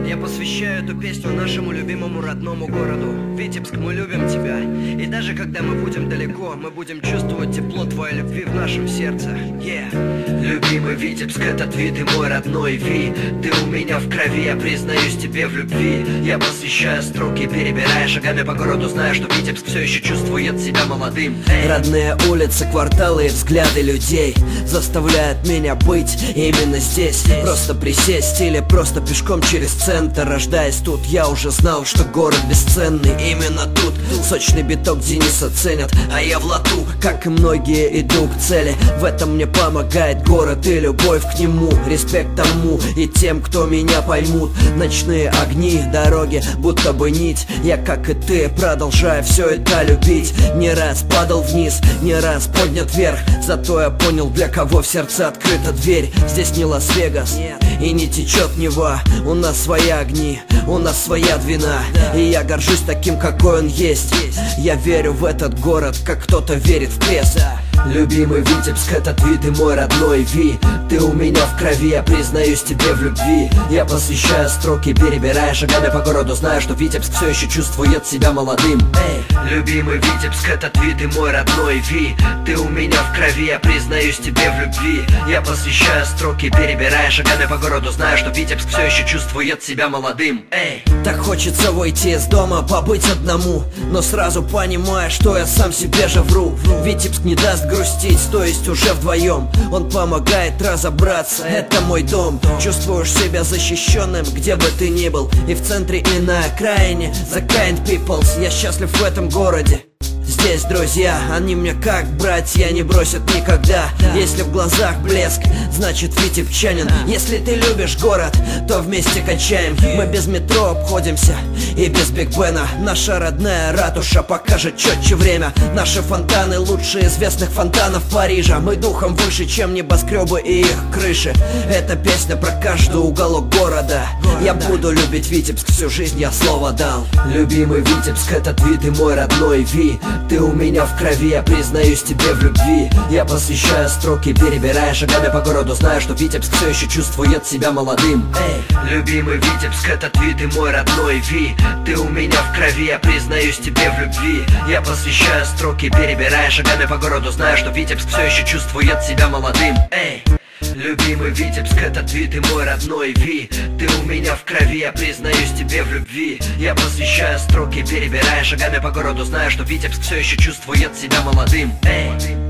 Я посвящаю эту песню нашему любимому родному городу. Витебск, мы любим тебя. И даже когда мы будем далеко, мы будем чувствовать тепло твоей любви в нашем сердце. Любимый Витебск, это ты мой родной Ви. Ты у меня в крови, я признаюсь тебе в любви. Я посвящаю строки, перебирая шагами по городу, зная, что Витебск все еще чувствует себя молодым. Родные улицы, кварталы и взгляды людей заставляют меня быть именно здесь. Просто присесть или просто пешком через центр. Рождаясь тут, я уже знал, что город бесценный. Именно тут сочный биток Дениса ценят, а я в лату, как и многие, иду к цели. В этом мне помогает город и любовь к нему. Респект тому и тем, кто меня поймут. Ночные огни, дороги, будто бы нить. Я, как и ты, продолжаю все это любить. Не раз падал вниз, не раз поднят вверх. Зато я понял, для кого в сердце открыта дверь. Здесь не Лас-Вегас и не течет Нева. У нас свои огни, у нас своя двина. И я горжусь таким, какой он есть. Я верю в этот город, как кто-то верит в крест. Любимый Витебск, это ты мой родной Ви. Ты у меня в крови, я признаюсь тебе в любви. Я посвящаю строки, перебирая шагами по городу, зная, что Витебск все еще чувствует себя молодым. Любимый Витебск, это ты мой родной Ви. Ты у меня в крови, я признаюсь тебе в любви. Я посвящаю строки, перебирая шагами по городу, зная, что Витебск все еще чувствует себя молодым. Так хочется выйти из дома, побыть одному, но сразу понимаю, что я сам себе же вру. Витебск не даст грустить, то есть уже вдвоем. Он помогает разобраться, это мой дом. Чувствуешь себя защищенным, где бы ты ни был. И в центре, и на окраине. The kind peoples, я счастлив в этом городе. Здесь друзья, они мне как братья, не бросят никогда. Если в глазах блеск, значит витебчанин. Если ты любишь город, то вместе качаем. Мы без метро обходимся и без Биг Бена. Наша родная ратуша покажет четче время. Наши фонтаны лучше известных фонтанов Парижа. Мы духом выше, чем небоскребы и их крыши. Эта песня про каждый уголок города. Я буду любить Витебск, всю жизнь я слово дал. Любимый Витебск, это ты мой родной Ви. Ты у меня в крови, я признаюсь тебе в любви. Я посвящаю строки, перебирая шагами по городу, зная, что Витебск все еще чувствует себя молодым. Любимый Витебск, это ты мой родной Ви. Ты у меня в крови, я признаюсь тебе в любви. Я посвящаю строки, перебирая шагами по городу, зная, что Витебск все еще чувствует себя молодым. Любимый Витебск, это ты мой родной Ви. Ты у меня в крови, я признаюсь тебе в любви. Я посвящаю строки, перебирая шагами по городу, зная, что Витебск все еще чувствует себя молодым.